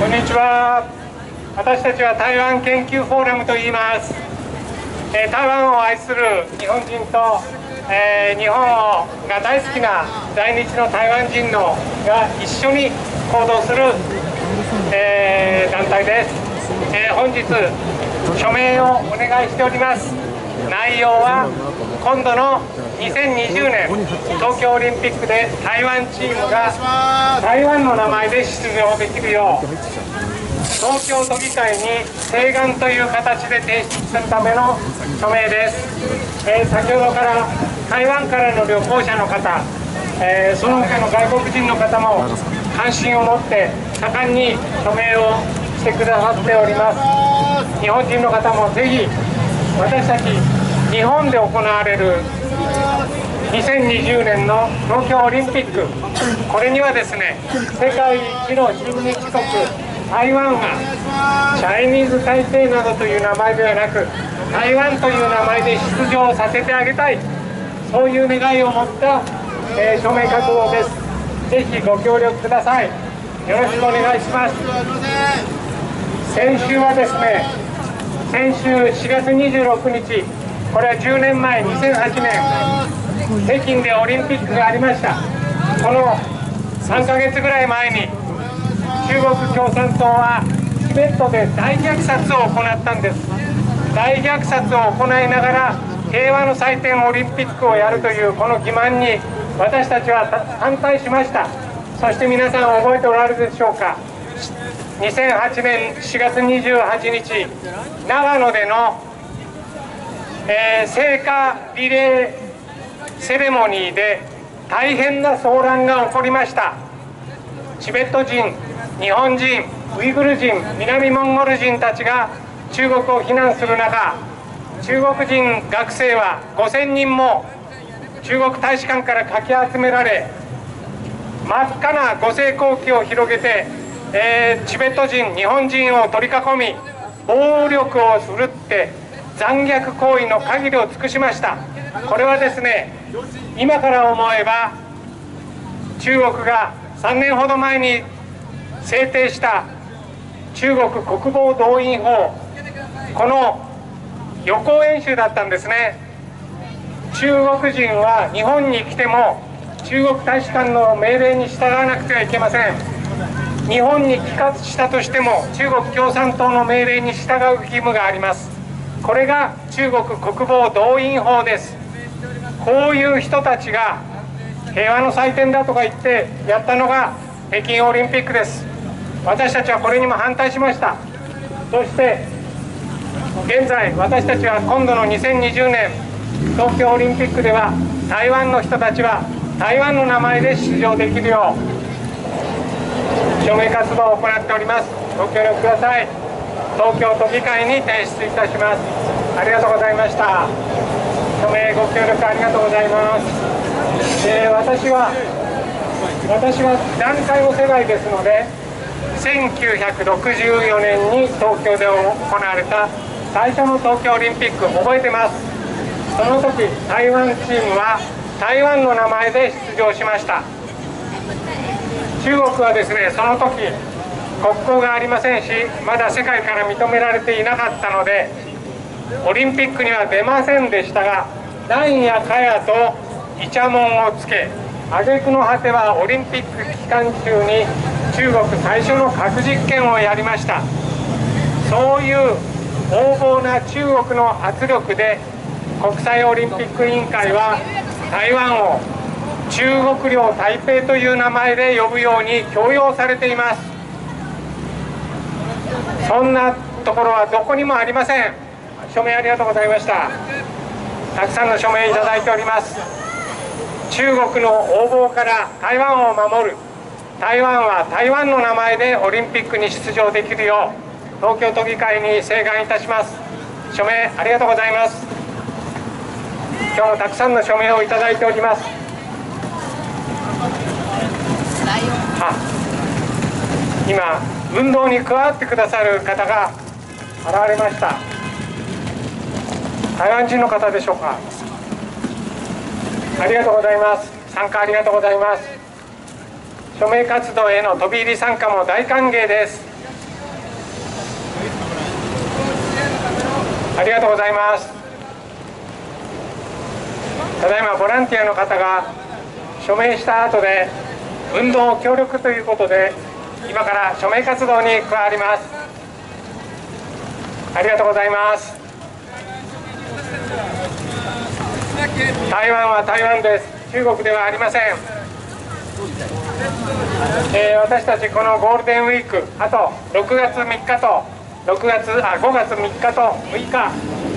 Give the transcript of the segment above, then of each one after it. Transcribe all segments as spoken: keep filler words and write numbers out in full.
こんにちは。私たちは台湾研究フォーラムと言います。えー、台湾を愛する日本人と、えー、日本が大好きな在日の台湾人のが一緒に行動する、えー、団体です。えー、本日署名をお願いしております。内容は今度のにせんにじゅうねん東京オリンピックで台湾チームが台湾の名前で出場できるよう東京都議会に請願という形で提出するための署名です。えー、先ほどから台湾からの旅行者の方、えー、その他の外国人の方も関心を持って盛んに署名をしてくださっております。日本人の方もぜひ私たち日本で行われるにせんにじゅうねんの東京オリンピック、これにはですね、世界一の親日国台湾がチャイニーズ台北などという名前ではなく台湾という名前で出場させてあげたい、そういう願いを持った、えー、署名活動です。ぜひご協力ください。よろしくお願いします。先週はですね、先週しがつにじゅうろくにち、これはじゅうねんまえにせんはちねん北京でオリンピックがありました。このさんかげつぐらい前に中国共産党はチベットで大虐殺を行ったんです。大虐殺を行いながら平和の祭典オリンピックをやるというこの欺瞞に私たちは反対しました。そして皆さん覚えておられるでしょうか。にせんはちねんしがつにじゅうはちにち長野での、えー、聖火リレーセレモニーで大変な騒乱が起こりました。チベット人、日本人、ウイグル人、南モンゴル人たちが中国を非難する中、中国人学生はごせんにんも中国大使館からかき集められ、真っ赤な五星国旗を広げて、えー、チベット人、日本人を取り囲み暴力を振るって残虐行為の限りを尽くしました。これはですね、今から思えば中国がさんねんほど前に制定した中国国防動員法、この予行演習だったんですね。中国人は日本に来ても中国大使館の命令に従わなくてはいけません。日本に帰国したとしても中国共産党の命令に従う義務があります。これが中国国防動員法です。こういう人たちが平和の祭典だとか言ってやったのが北京オリンピックです。私たちはこれにも反対しました。そして現在私たちは今度のにせんにじゅうねん東京オリンピックでは台湾の人たちは台湾の名前で出場できるよう署名活動を行っております。ご協力ください。東京都議会に提出いたします。ありがとうございました。署名ご協力ありがとうございます。えー、私は私は団塊の世代ですので、せんきゅうひゃくろくじゅうよねんに東京で行われた最初の東京オリンピック覚えてます。その時台湾チームは台湾の名前で出場しました。中国はですね、その時国交がありませんし、まだ世界から認められていなかったのでオリンピックには出ませんでしたが、なんやかやとイチャモンをつけ、挙句の果てはオリンピック期間中に中国最初の核実験をやりました。そういう横暴な中国の圧力で国際オリンピック委員会は台湾を中国領台北という名前で呼ぶように強要されています。そんなところはどこにもありません。署名ありがとうございました。たくさんの署名いただいております。中国の横暴から台湾を守る、台湾は台湾の名前でオリンピックに出場できるよう東京都議会に請願いたします。署名ありがとうございます。今日もたくさんの署名をいただいております。あ、今運動に加わってくださる方が現れました。台湾人の方でしょうか。ありがとうございます。参加ありがとうございます。署名活動への飛び入り参加も大歓迎です。 ありがとうございます。ただいまボランティアの方が署名した後で運動協力ということで今から署名活動に加わります。ありがとうございます。台湾は台湾です。中国ではありません。えー、私たちこのゴールデンウィーク、あとろくがつみっかとろくがつあごがつみっかとむいか、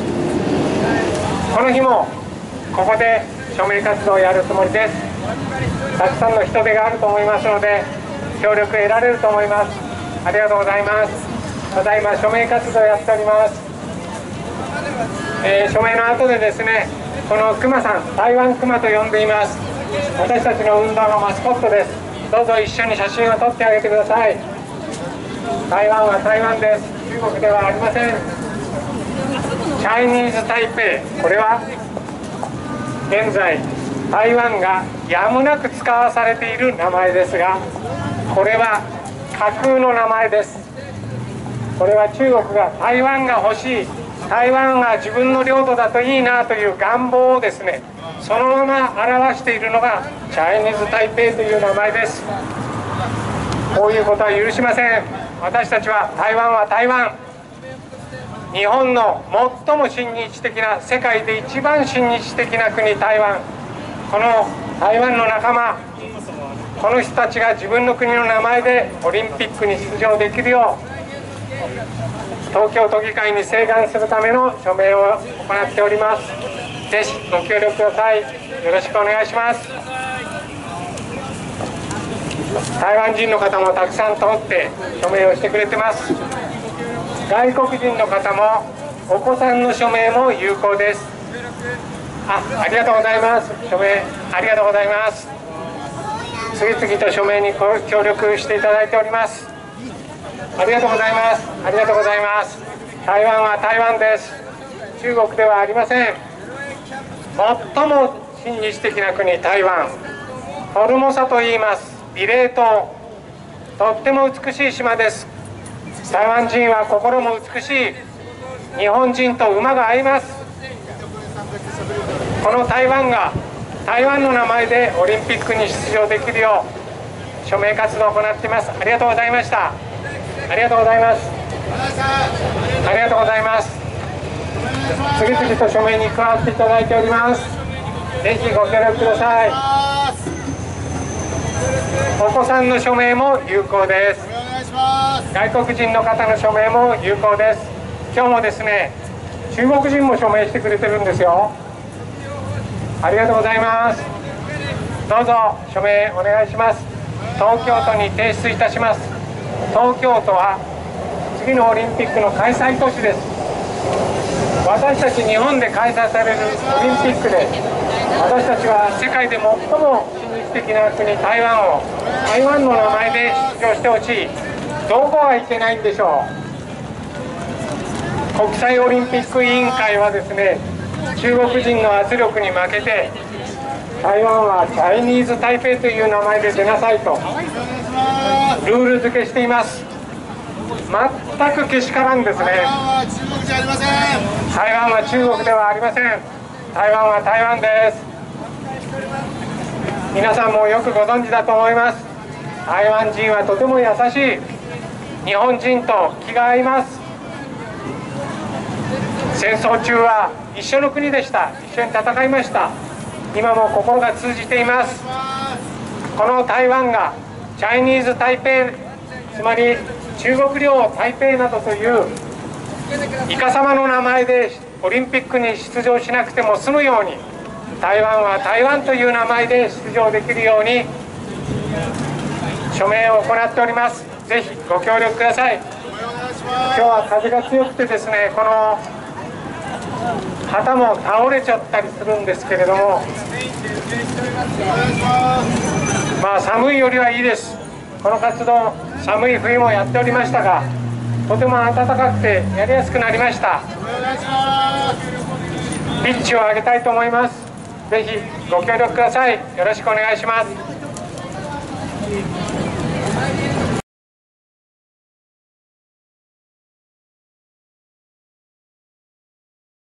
この日もここで署名活動をやるつもりです。たくさんの人手があると思いますので協力得られると思います。ありがとうございます。ただいま署名活動をやっております。えー、署名の後でですね、このクマさん、台湾クマと呼んでいます。私たちの運動のマスコットです。どうぞ一緒に写真を撮ってあげてください。台湾は台湾です。中国ではありません。チャイニーズ・タイペイ、これは現在台湾がやむなく使わされている名前ですが、これは架空の名前です。これは中国が台湾が欲しい、台湾が自分の領土だといいなという願望をですね、そのまま表しているのがチャイニーズ・タイペイという名前です。こういうことは許しません。私たちは台湾は台湾、日本の最も親日的な、世界で一番親日的な国台湾、この台湾の仲間、この人たちが自分の国の名前でオリンピックに出場できるよう東京都議会に請願するための署名を行っております。ぜひご協力ください。よろしくお願いします。台湾人の方もたくさん通って署名をしてくれてます。外国人の方もお子さんの署名も有効です。あ、ありがとうございます。署名ありがとうございます。次々と署名に協力していただいております。ありがとうございます。ありがとうございます。台湾は台湾です。中国ではありません。最も親日的な国台湾、フォルモサと言います。美麗島、とっても美しい島です。台湾人は心も美しい。日本人と馬が合います。この台湾が台湾の名前でオリンピックに出場できるよう署名活動を行っています。ありがとうございました。ありがとうございます。ありがとうございます。次々と署名に加わっていただいております。ぜひご協力ください。お子さんの署名も有効です。外国人の方の署名も有効です。今日もですね、中国人も署名してくれてるんですよ。ありがとうございます。どうぞ署名お願いします。東京都に提出いたします。東京都は次のオリンピックの開催都市です。私たち日本で開催されるオリンピックで、私たちは世界で最も親日的な国台湾を台湾の名前で出場してほしい。どこがいけないんでしょう。国際オリンピック委員会はですね、中国人の圧力に負けて台湾はチャイニーズ・タイペイという名前で出なさいとルール付けしています。全くけしからんですね。台湾は中国ではありません。台湾は台湾です。皆さんもよくご存知だと思います。台湾人はとても優しい。日本人と気が合います。戦争中は一緒の国でした。一緒に戦いました。今も心が通じています。この台湾がチャイニーズ・タイペイ、つまり中国領台北などというイカ様の名前でオリンピックに出場しなくても済むように、台湾は台湾という名前で出場できるように署名を行っております。ぜひご協力ください。今日は風が強くてですね、この旗も倒れちゃったりするんですけれども、まあ寒いよりはいいです。この活動、寒い冬もやっておりましたが、とても暖かくてやりやすくなりました。ピッチを上げたいと思います。ぜひご協力ください。よろしくお願いします。